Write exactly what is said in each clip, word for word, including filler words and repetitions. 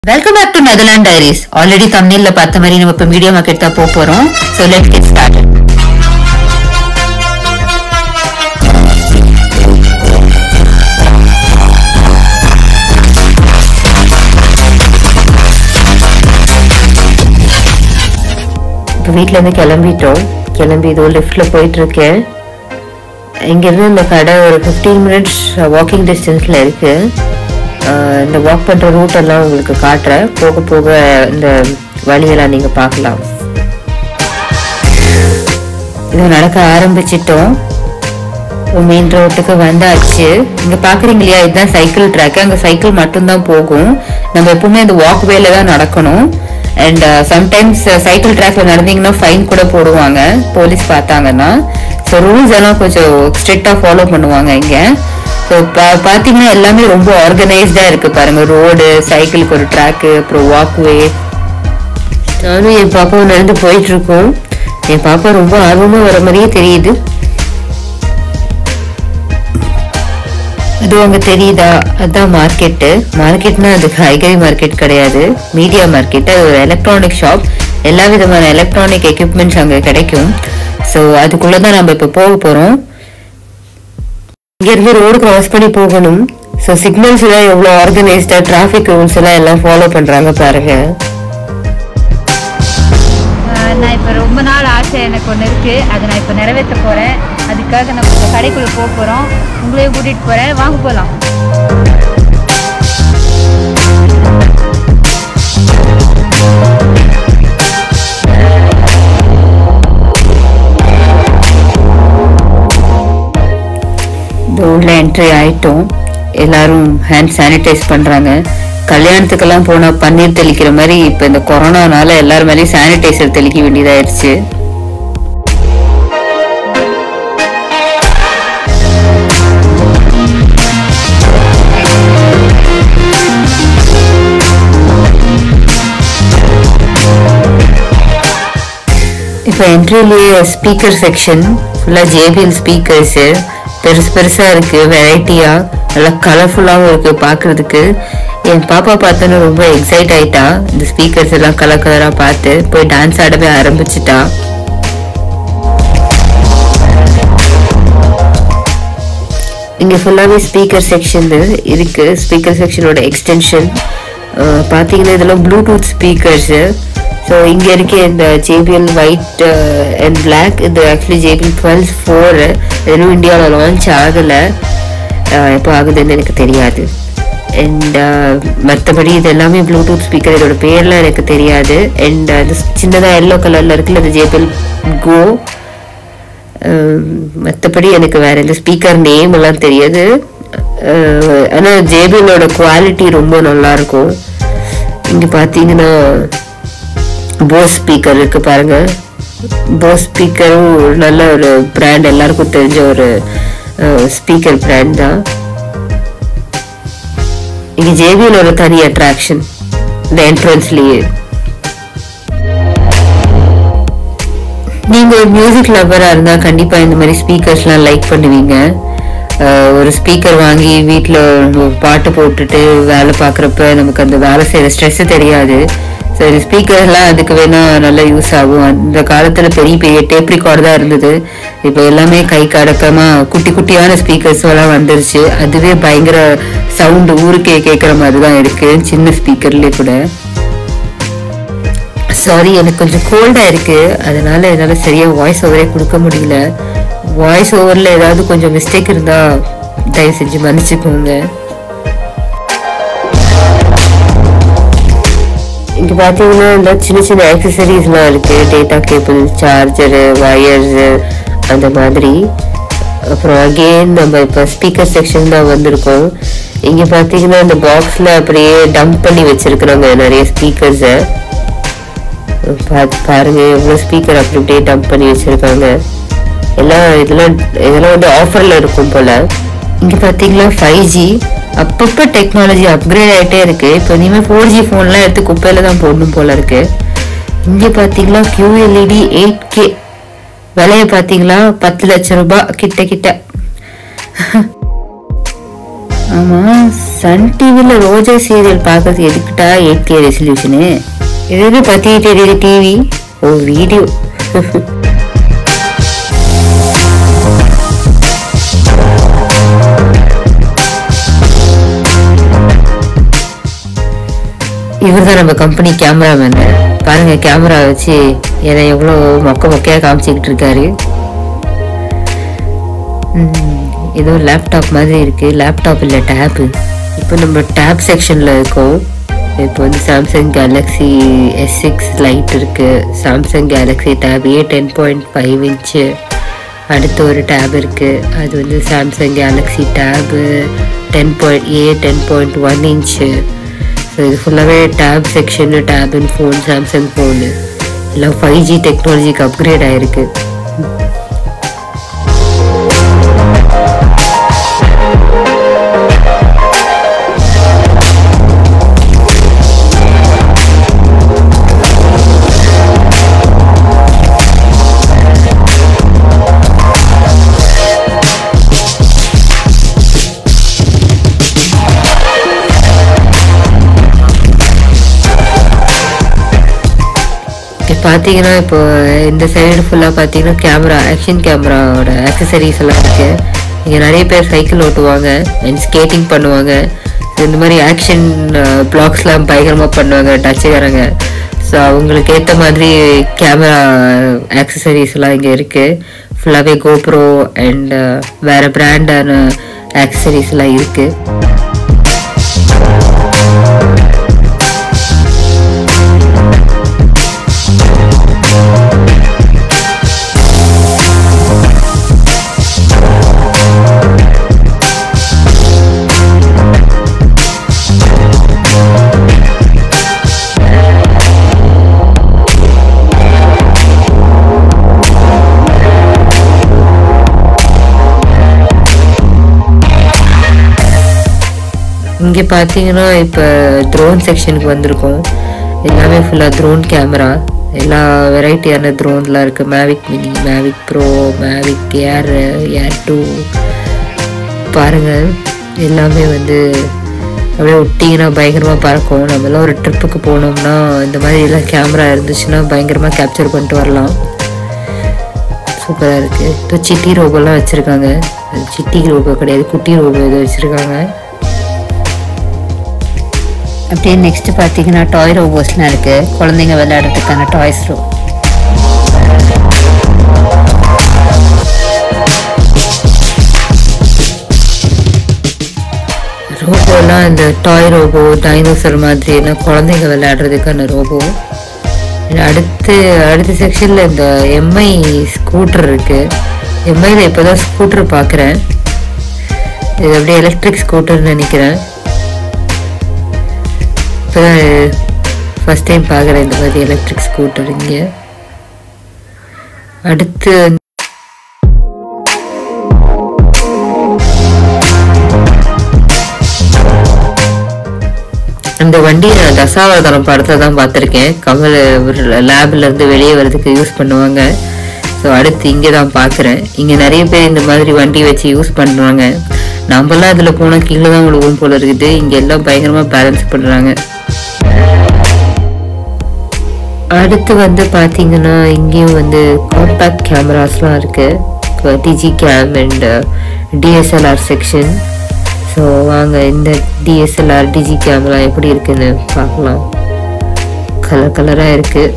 Welcome back to Netherland Diaries. Already thumbnail la paatha mari nama ipo media market da po porom. So let's get started. இப்போ வீட்ல இருந்து கிளம்பிட்டோம். கிளம்பி இதோ லிஃப்ட்ல போயிட்டு இருக்கேன். இங்க இருந்து இந்த கடை ஒரு fifteen minutes walking distanceல இருக்கு. இந்த வாக் பண்ற ரூட் எல்லாம் உங்களுக்கு காட்டுறேன். போக போக இந்த வழியெல்லாம் நீங்க பார்க்கலாம். இது நடக்க ஆரம்பிச்சிட்டோம். மெயின் ரோட்டுக்கு வந்தாச்சு. இங்க பாக்குறீங்க இல்லையா, இதுதான் சைக்கிள் ட்ராக். அங்க சைக்கிள் மட்டும்தான் போகும். நம்ம எப்பவுமே இந்த வாக் வேல தான் நடக்கணும். அண்ட் சம்டைம்ஸ் சைக்கிள் ட்ராக்ல நடந்தீங்கன்னா ஃபைன் கூட போடுவாங்க போலீஸ் பார்த்தாங்கன்னா. ஸோ ரூல்ஸ் எல்லாம் கொஞ்சம் ஸ்ட்ரிக்டா ஃபாலோ பண்ணுவாங்க இங்க. பாத்தீங்கன்னா எல்லாமே ரொம்ப ஆர்கனைஸ்டா இருக்கு பாருங்க. ரோடு, சைக்கிளுக்கு ஒரு ட்ராக், அப்புறம் வாக்வே. நானும் என் பாப்பாவும் நடந்து போயிட்டு இருக்கோம். என் பாப்பா ரொம்ப ஆர்வமா வர மாதிரியே தெரியுது. அது அங்க தெரியுதா, அதுதான் மார்க்கெட்டு. மார்க்கெட்னா அது காய்கறி மார்க்கெட் கிடையாது, மீடியா மார்க்கெட். அது ஒரு எலக்ட்ரானிக் ஷாப். எல்லா விதமான எலக்ட்ரானிக் எக்யூப்மெண்ட்ஸ் அங்க கிடைக்கும். ஸோ அதுக்குள்ளதான் நம்ம இப்ப போக போறோம். இங்க இருந்து ரோடு கிராஸ் பண்ணி போகணும். ஸோ சிக்னல்ஸ் எல்லாம் எவ்வளவு ஆர்கனைஸ்டா, டிராபிக் ரூல்ஸ் எல்லாம் எல்லாம் ஃபாலோ பண்றாங்க பாருங்க. நான் இப்போ ரொம்ப நாள் ஆசை எனக்கு ஒன்று இருக்கு, அதை நான் இப்போ நிறைவேற்ற போறேன். அதுக்காக நம்ம இப்போ கடைக்குள்ள போக போறோம். உங்களையும் கூட்டிட்டு போறேன், வாங்க போகலாம். உள்ள என்ட்ரி ஆயிட்டோம். எல்லாரும் ஹேண்ட் சானிடைஸ் பண்றாங்க. கல்யாணத்துக்கெல்லாம் போனா பன்னீர் தெளிக்கிற மாதிரி இப்ப இந்த கொரோனானால எல்லாரும் மேலேயும் சானிடைசர் தெளிக்க வேண்டியதாயிருச்சு. இப்ப என்ட்ரிலேயே ஸ்பீக்கர் செக்ஷன் ஃபுல்லா ஜேபிஎல் ஸ்பீக்கர்ஸ் பெருசு பெருசா இருக்கு. வெரைட்டியா நல்லா கலர்ஃபுல்லாவும் இருக்கு பாக்குறதுக்கு. என் பாப்பா பார்த்தோன்னு ரொம்ப எக்ஸைட் ஆயிட்டா. இந்த ஸ்பீக்கர்ஸ் எல்லாம் கலர் கலரா பார்த்து போய் டான்ஸ் ஆடவே ஆரம்பிச்சுட்டா. இங்க ஃபுல்லாவே ஸ்பீக்கர் செக்ஷன் இருக்கு. ஸ்பீக்கர் செக்ஷனோட எக்ஸ்டென்ஷன் பாத்தீங்கன்னா இதெல்லாம் ப்ளூடூத் ஸ்பீக்கர்ஸ். ஸோ இங்க இருக்க இந்த ஜேபிஎல் ஒயிட் அண்ட் பிளாக், இது ஆக்சுவலி ஜேபிஎல் டுவெல் ஃபோர் இன்னும் இந்தியாவில் லான்ச் ஆகலை. எப்போ ஆகுதுன்னு எனக்கு தெரியாது. அண்ட் மற்றபடி இது எல்லாமே ப்ளூடூத் ஸ்பீக்கர். இதோட பேர்லாம் எனக்கு தெரியாது. அண்ட் அது சின்னதாக எல்லோ கலரில் இருக்குல்ல, அது ஜேபிஎல் கோ. மற்றபடி எனக்கு வேற எந்த ஸ்பீக்கர் நேம் எல்லாம் தெரியாது. ஆனால் ஜேபிஎலோட குவாலிட்டி ரொம்ப நல்லா இருக்கும். இங்கே பார்த்தீங்கன்னா போஸ் ஸ்பீக்கர் இருக்கு பாருங்க. போஸ் ஸ்பீக்கரும் நல்ல ஒரு பிராண்ட், எல்லாருக்கும் தெரிஞ்ச ஒரு ஸ்பீக்கர் பிராண்ட் தான். இங்க ஜேபிஎல் ஒரு தனி அட்ராக்ஷன் இந்த என்ட்ரன்ஸ்லயே. நீங்க ஒரு மியூசிக் லவரா இருந்தா கண்டிப்பா இந்த மாதிரி ஸ்பீக்கர்ஸ் எல்லாம் லைக் பண்ணுவீங்க. ஒரு ஸ்பீக்கர் வாங்கி வீட்டுல பாட்டு போட்டுட்டு வேலை பாக்குறப்ப நமக்கு அந்த வேலை செய்யற ஸ்ட்ரெஸ் தெரியாது. சரி, ஸ்பீக்கர் எல்லாம் அதுக்கு வேணா நல்லா யூஸ் ஆகும். அந்த காலத்துல பெரிய பெரிய டேப் ரெக்கார்டு தான் இருந்தது. இப்போ எல்லாமே கை கடக்கமா குட்டி குட்டியான ஸ்பீக்கர்ஸ் எல்லாம் வந்துருச்சு. அதுவே பயங்கர சவுண்டு ஊருக்கே கேட்கற மாதிரிதான் இருக்கு, சின்ன ஸ்பீக்கர்லயே கூட. சாரி, எனக்கு கொஞ்சம் கோல்டா இருக்கு, அதனால என்னால சரியா வாய்ஸ் ஓவரே கொடுக்க முடியல. வாய்ஸ் ஓவர்ல ஏதாவது கொஞ்சம் மிஸ்டேக் இருந்தா தயவு செஞ்சு மன்னிச்சுக்கோங்க. இங்க பாத்தீங்கன்னா இந்த சின்ன சின்ன ஆக்சசரிஸ் எல்லாம் இருக்கு. டேட்டா கேபிள், சார்ஜரு, வயர்ஸ் அந்த மாதிரி. அப்புறம் அகெயின் நம்ம இப்ப ஸ்பீக்கர் செக்ஷன் தான் வந்திருக்கோம். இங்க பாத்தீங்கன்னா இந்த பாக்ஸ்ல அப்படியே டம்ப் பண்ணி வச்சிருக்கிறாங்க நிறைய ஸ்பீக்கர்ஸ. பாருங்க எவ்வளவு ஸ்பீக்கர் அப்படி அப்படியே டம்ப் பண்ணி வச்சிருக்காங்க. எல்லாம் இதெல்லாம் இதெல்லாம் வந்து ஆஃபர்ல இருக்கும் போல. இங்க பாத்தீங்கன்னா ஃபைவ் ஜி அப்பப்ப டெக்னாலஜி அப்கிரேட் ஆயிட்டே இருக்கு. இப்போ இனிமே ஃபோர் ஜி போன்லாம் எடுத்து குப்பையில தான் போடணும் போல இருக்கு. இங்க பாத்தீங்களா கியூஎல்இடி எயிட் கே விலைய பாத்தீங்களா, பத்து லட்சம் ரூபாய் கிட்ட கிட்ட. ஆமா, சன் டிவில ரோஜா சீரியல் பார்க்கறது எதுக்கிட்டா எயிட் கே ரெசல்யூஷனு? எதுக்கு பத்தி தெரியுது டிவி? ஓ வீடியோ. இவர் தான் நம்ம கம்பெனி கேமராமேன். பாருங்க கேமரா வச்சு என்னை எவ்வளோ மொக்க மொக்கையா காமிச்சிக்கிட்டு இருக்காரு. ஏதோ லேப்டாப் மாதிரி இருக்கு. லேப்டாப் இல்லை டேப்பு. இப்போ நம்ம டேப் செக்ஷன்ல இருக்கோம். இப்போ வந்து Samsung Galaxy S six Lite இருக்கு. Samsung Galaxy Tab A ten point five inch. அடுத்து ஒரு டேப் இருக்கு. அது வந்து Samsung Galaxy tab ten point A ten point one inch. So இது ஃபுல்லாகவே tab section, tab and phone, Samsung phone எல்லாம் five G டெக்னாலஜிக்கு அப்கிரேட் ஆகிருக்கு. பார்த்தீங்கன்னா இப்போ இந்த சைடு ஃபுல்லாக பார்த்தீங்கன்னா கேமரா, ஆக்ஷன் கேமராவோட ஆக்சசரிஸ் எல்லாம் இருக்கு. இங்கே நிறைய பேர் சைக்கிள் ஓட்டுவாங்க அண்ட் ஸ்கேட்டிங் பண்ணுவாங்க. ஸோ இந்த மாதிரி ஆக்ஷன் பிளாக்ஸ்லாம் பயங்கரமாக பண்ணுவாங்க டச்சுக்காரங்க. ஸோ அவங்களுக்கு ஏற்ற மாதிரி கேமரா ஆக்சசரிஸ் எல்லாம் இங்கே இருக்குது. ஃபுல்லாகவே கோப்ரோ அண்ட் வேறு பிராண்டான ஆக்சசரிஸ் எல்லாம் இருக்குது. இங்கே பார்த்தீங்கன்னா இப்போ ட்ரோன் செக்ஷனுக்கு வந்திருக்கோம். எல்லாமே ஃபுல்லாக ட்ரோன் கேமரா, எல்லா வெரைட்டியான ட்ரோன்லாம் இருக்குது. Mavic mini, Mavic Pro, Mavic Air, Air two பாருங்கள். எல்லாமே வந்து அப்படியே ஒட்டிங்கன்னா பயங்கரமாக பறக்கும். நம்மளாம் ஒரு ட்ரிப்புக்கு போனோம்னா இந்த மாதிரி எல்லாம் கேமரா இருந்துச்சுன்னா பயங்கரமாக கேப்சர் பண்ணிட்டு வரலாம். சூப்பராக இருக்குது. இப்போ சிட்டி ரோபோலாம் வச்சுருக்காங்க. சிட்டி ரோபோ கிடையாது, குட்டி ரோபோ இதை வச்சுருக்காங்க. அப்படியே நெக்ஸ்ட் பார்த்தீங்கன்னா டாய் ரோபோஸ்லாம் இருக்குது. குழந்தைங்க விளையாடுறதுக்கான டாய்ஸ் ரோ. ரோபோலாம் இந்த டாய் ரோபோ, டைனோசர் மாதிரி எல்லாம் குழந்தைங்க விளையாடுறதுக்கான ரோபோ. அடுத்து அடுத்த செக்ஷனில் இந்த எம்ஐ ஸ்கூட்டர் இருக்குது. எம்ஐயில் இப்போ தான் ஸ்கூட்டர் பார்க்குறேன். இது அப்படியே எலக்ட்ரிக் ஸ்கூட்டர்னு நினைக்கிறேன். இப்போ தான் ஃபஸ்ட் டைம் பார்க்குறேன் இந்த மாதிரி எலக்ட்ரிக் ஸ்கூட்டர் இங்கே. அடுத்து அந்த வண்டியை நான் தசாவதாரம் படத்தை தான் பார்த்துருக்கேன். கமல் லேப்ல இருந்து வெளியே வர்றதுக்கு யூஸ் பண்ணுவாங்க. ஸோ அடுத்து இங்கே தான் பார்க்குறேன். இங்கே நிறைய பேர் இந்த மாதிரி வண்டி வச்சு யூஸ் பண்ணுறாங்க. நம்மளாம் இதில் போனால் கீழே தான் விழுவும் போல இருக்குது. இங்கே எல்லாம் பயங்கரமாக பேலன்ஸ் பண்ணுறாங்க. அடுத்து வந்து பார்த்தீங்கன்னா இங்கேயும் வந்து காம்பேக்ட் கேமராஸ்லாம் இருக்குது. Digicam and DSLR section. So வாங்க இந்த டிஎஸ்எல்ஆர் டிஜி கேமரா எப்படி இருக்குன்னு பார்க்கலாம். கலர் கலராக இருக்குது,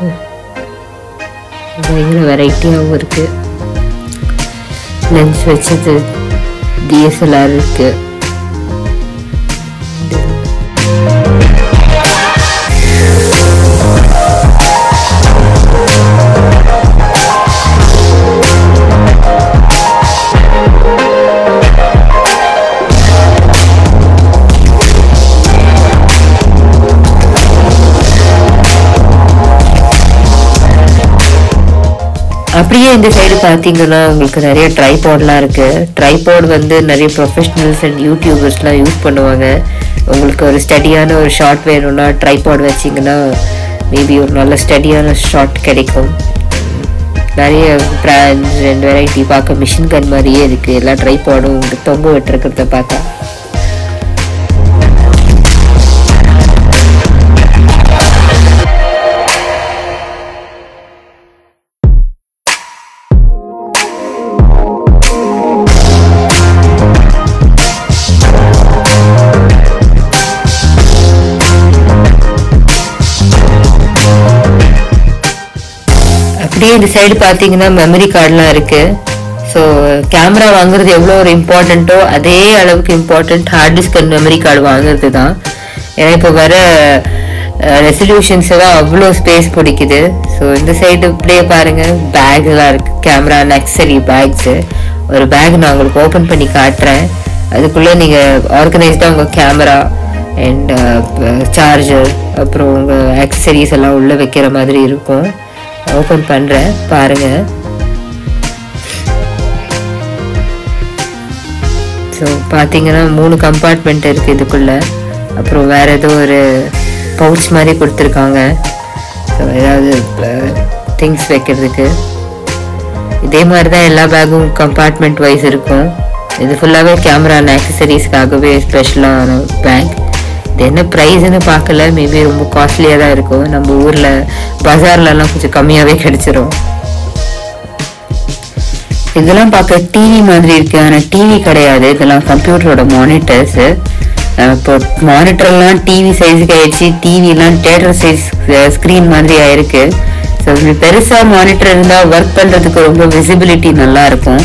பயங்கர வெரைட்டியாகவும் இருக்குது. லென்ஸ் வச்சது டிஎஸ்எல்ஆர் இருக்குது. அப்படியே இந்த சைடு பார்த்தீங்கன்னா உங்களுக்கு நிறைய ட்ரைபாட்லாம் இருக்குது. ட்ரைபாட் வந்து நிறைய ப்ரொஃபஷனல்ஸ் அண்ட் யூடியூபர்ஸ்லாம் யூஸ் பண்ணுவாங்க. உங்களுக்கு ஒரு ஸ்டடியான ஒரு ஷாட் வேணும்னா ட்ரைபாட் வச்சிங்கன்னா மேபி ஒரு நல்ல ஸ்டடியான ஷாட் கிடைக்கும். நிறைய பிராண்ட்ஸ் அண்ட் வெரைட்டி பார்க்க மிஷின் கன் மாதிரியே இருக்குது. எல்லா ட்ரைபாடும் தொங்க விட்டுருக்கிறத பார்த்தா இப்படியே இந்த சைடு பார்த்தீங்கன்னா மெமரி கார்டெலாம் இருக்கு. ஸோ கேமரா வாங்குறது எவ்வளோ ஒரு இம்பார்ட்டண்ட்டோ அதே அளவுக்கு important hard disk and memory card வாங்குறது தான். ஏன்னா இப்போ வர ரெசல்யூஷன்ஸ் எல்லாம் அவ்வளோ ஸ்பேஸ் பிடிக்குது. ஸோ இந்த சைடு இப்படியே பாருங்க பேக் எல்லாம் இருக்கு, கேமரா அக்சரி பேக்ஸு. ஒரு பேக் நான் உங்களுக்கு ஓப்பன் பண்ணி காட்டுறேன். அதுக்குள்ளே நீங்கள் ஆர்கனைஸ்டாக உங்கள் கேமரா அண்ட் சார்ஜர் அப்புறம் உங்கள் அக்சரிஸ் எல்லாம் உள்ளே வைக்கிற மாதிரி இருக்கும். ஓப்பன் பண்ணுறேன் பாருங்கள். ஸோ பார்த்தீங்கன்னா மூணு கம்பார்ட்மெண்ட் இருக்குது இதுக்குள்ளே. அப்புறம் வேறு ஏதோ ஒரு பவுச் மாதிரி கொடுத்துருக்காங்க, ஸோ ஏதாவது திங்ஸ் வைக்கிறதுக்கு. இதே மாதிரி தான் எல்லா பேக்கும் கம்பார்ட்மெண்ட் வைஸ் இருக்கும். இது ஃபுல்லாகவே கேமரா அண்ட் ஆக்சசரிஸ்க்காகவே ஸ்பெஷலான பேக். இது என்ன ப்ரைஸ்ன்னு பார்க்கல, மேபி ரொம்ப காஸ்ட்லியாக தான் இருக்கும். நம்ம ஊரில் பஜார்லலாம் கொஞ்சம் கம்மியாகவே கிடச்சிரும். இதெல்லாம் பார்க்க டிவி மாதிரி இருக்கு, ஆனால் டிவி கிடையாது. இதெல்லாம் கம்ப்யூட்டரோட மானிட்டர்ஸு. இப்போ மானிட்டர்லாம் டிவி சைஸுக்கு ஆயிடுச்சு, டிவிலாம் தியேட்டர் சைஸ் ஸ்க்ரீன் மாதிரி ஆயிருக்கு. ஸோ இப்படி பெருசாக மானிட்டர் இருந்தால் ஒர்க் பண்ணுறதுக்கு ரொம்ப விசிபிலிட்டி நல்லா இருக்கும்.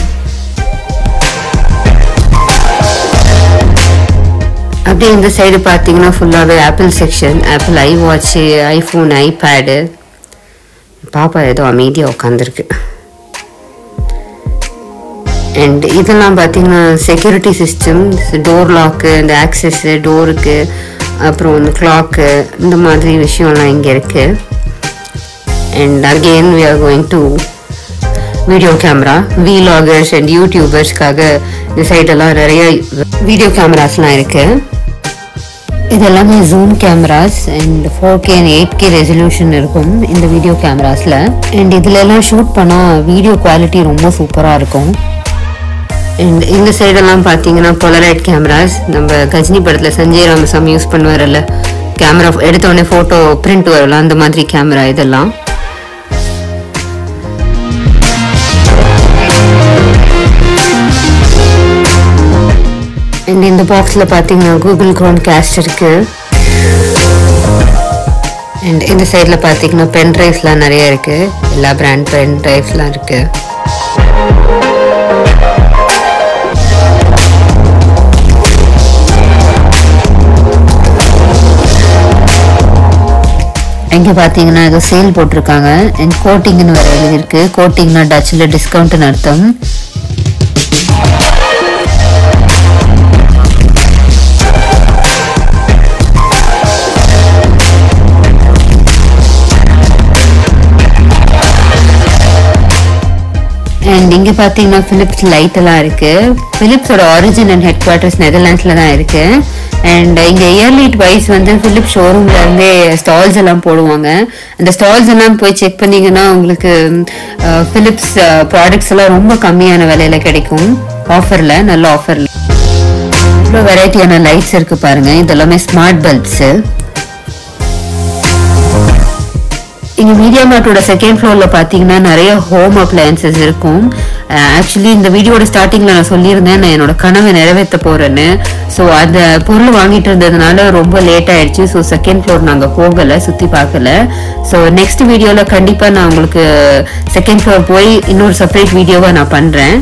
அப்படியே இந்த சைடு பார்த்தீங்கன்னா ஃபுல்லாகவே Apple section. Apple iWatch, iPhone, iPad. பாப்பா ஏதோ அமைதியாக உட்காந்துருக்கு. அண்ட் இதெல்லாம் பார்த்தீங்கன்னா செக்யூரிட்டி சிஸ்டம், டோர் லாக்கு, இந்த ஆக்சஸ்ஸு டோருக்கு, அப்புறம் இந்த கிளாக்கு, இந்த மாதிரி விஷயம்லாம் இங்கே இருக்குது. And again we are going to video camera. Vloggers and யூடியூபர்ஸ்க்காக இந்த சைடெல்லாம் நிறைய வீடியோ கேமராஸ்லாம் இருக்குது. இது எல்லாமே zoom cameras and four K and eight K resolution இருக்கும் இந்த வீடியோ கேமராஸில். அண்ட் இதில் எல்லாம் ஷூட் பண்ணால் வீடியோ குவாலிட்டி ரொம்ப சூப்பராக இருக்கும். அண்ட் இந்த சைடெல்லாம் பார்த்தீங்கன்னா போலரைட் கேமராஸ். நம்ம கஜினி படத்தில் சஞ்சய் ராமசாமி யூஸ் பண்ணுவார்ல, கேமரா எடுத்தோடனே ஃபோட்டோ பிரிண்ட் வரலாம், அந்த மாதிரி கேமரா இதெல்லாம். அண்ட் இந்த பாக்ஸில் பார்த்தீங்கன்னா கூகுள் குரோம் கேஸ்ட் இருக்கு. அண்ட் இந்த சைடில் பார்த்தீங்கன்னா பென் ட்ரைவ்ஸ்லாம் நிறைய இருக்கு, எல்லா பிராண்ட் பென் ட்ரைவ்ஸ்லாம் இருக்கு. இங்கே பார்த்தீங்கன்னா ஏதோ சேல் போட்டிருக்காங்க. அண்ட் கோட்டிங்னு வேறு எழுதியிருக்கு. கோட்டிங்னா டச்சில் டிஸ்கவுண்ட்னு அர்த்தம். அண்ட் இங்கே பார்த்தீங்கன்னா ஃபிலிப்ஸ் லைட் எல்லாம் இருக்கு. ஃபிலிப்ஸோட ஆரிஜின் அண்ட் ஹெட் குவார்ட்டர்ஸ் நெதர்லாண்ட்ஸில் தான் இருக்கு. அண்ட் இங்கே இயர்லீட் வைஸ் வந்து ஃபிலிப்ஸ் ஷோரூம்ல இருந்தே ஸ்டால்ஸ் எல்லாம் போடுவாங்க. அந்த ஸ்டால்ஸ் எல்லாம் போய் செக் பண்ணீங்கன்னா உங்களுக்கு ஃபிலிப்ஸ் ப்ராடக்ட்ஸ் எல்லாம் ரொம்ப கம்மியான விலையில கிடைக்கும், ஆஃபர்ல, நல்ல ஆஃபர்ல. இவ்வளோ வெரைட்டியான லைட்ஸ் இருக்கு பாருங்க. இதெல்லாமே ஸ்மார்ட் பல்ப்ஸு. இங்கே மீடியா மார்ட்டோட செகண்ட் ஃப்ளோர்ல பார்த்தீங்கன்னா நிறைய ஹோம் அப்ளையன்சஸ் இருக்கும். ஆக்சுவலி இந்த வீடியோட ஸ்டார்டிங்ல நான் சொல்லியிருந்தேன் நான் என்னோட கனவை நிறைவேற்ற போறேன்னு. ஸோ அந்த பொருள் வாங்கிட்டு இருந்ததுனால ரொம்ப லேட் ஆயிடுச்சு. ஸோ செகண்ட் ஃப்ளோர் நாங்கள் போகலை, சுற்றி பார்க்கல. ஸோ நெக்ஸ்ட் வீடியோவில் கண்டிப்பாக நான் உங்களுக்கு செகண்ட் ஃப்ளோர் போய் இன்னொரு செப்பரேட் வீடியோவை நான் பண்ணுறேன்.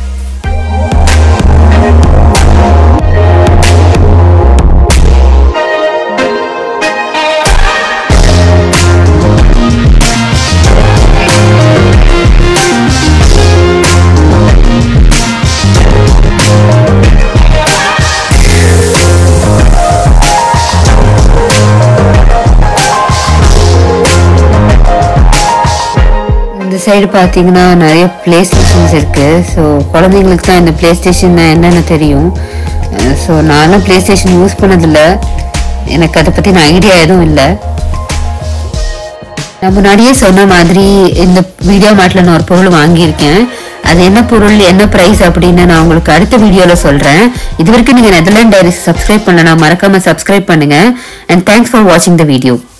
சைடு பார்த்தீங்கன்னா நிறைய பிளே ஸ்டேஷன்ஸ் இருக்குது. ஸோ குழந்தைங்களுக்கு தான் இந்த பிளே ஸ்டேஷன் என்னென்னு தெரியும். ஸோ நானும் பிளே ஸ்டேஷன் யூஸ் பண்ணதில்லை, எனக்கு அதை பற்றி நான் ஐடியா எதுவும் இல்லை. நான் முன்னாடியே சொன்ன மாதிரி இந்த வீடியோ மார்ட்டில் நான் ஒரு பொருள் வாங்கியிருக்கேன். அது என்ன பொருள், என்ன ப்ரைஸ் அப்படின்னு நான் உங்களுக்கு அடுத்த வீடியோவில் சொல்கிறேன். இது வரைக்கும் நீங்கள் நெதர்லாண்ட் டைரிஸ் சப்ஸ்கிரைப் பண்ணலனா மறக்காமல் சப்ஸ்கிரைப் பண்ணுங்கள். அண்ட் தேங்க்ஸ் ஃபார் வாட்சிங் த வீடியோ.